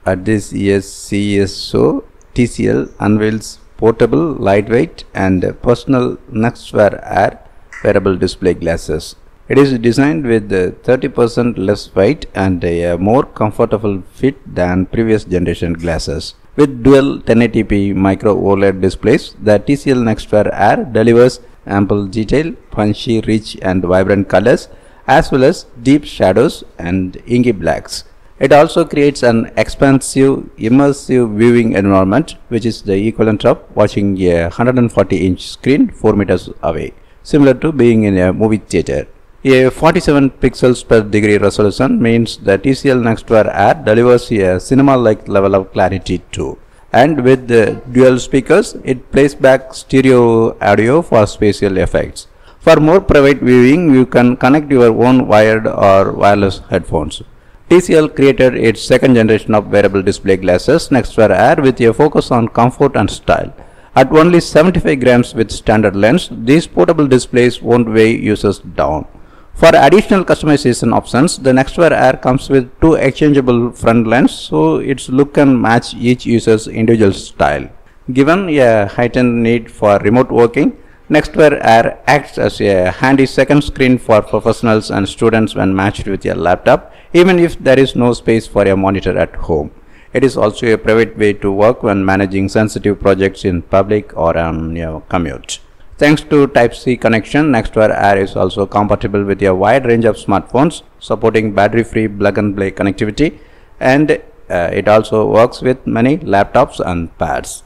At this year's CES Show, TCL unveils portable, lightweight and personal NXTWEAR Air wearable display glasses. It is designed with 30% less weight and a more comfortable fit than previous generation glasses. With dual 1080p micro OLED displays, the TCL NXTWEAR Air delivers ample detail, punchy, rich and vibrant colors, as well as deep shadows and inky blacks. It also creates an expansive, immersive viewing environment, which is the equivalent of watching a 140-inch screen 4 meters away, similar to being in a movie theater. A 47 pixels per degree resolution means the TCL NXTWEAR Air delivers a cinema-like level of clarity too. And with the dual speakers, it plays back stereo audio for spatial effects. For more private viewing, you can connect your own wired or wireless headphones. TCL created its second generation of wearable display glasses, NXTWEAR Air, with a focus on comfort and style. At only 75 grams with standard lens, these portable displays won't weigh users down. For additional customization options, the NXTWEAR Air comes with two exchangeable front lenses, so its look can match each user's individual style. Given a heightened need for remote working, NXTWEAR Air acts as a handy second screen for professionals and students when matched with a laptop, even if there is no space for a monitor at home. It is also a private way to work when managing sensitive projects in public or on your commute. Thanks to Type-C connection, NXTWEAR Air is also compatible with a wide range of smartphones, supporting battery-free plug-and-play connectivity, and it also works with many laptops and pads.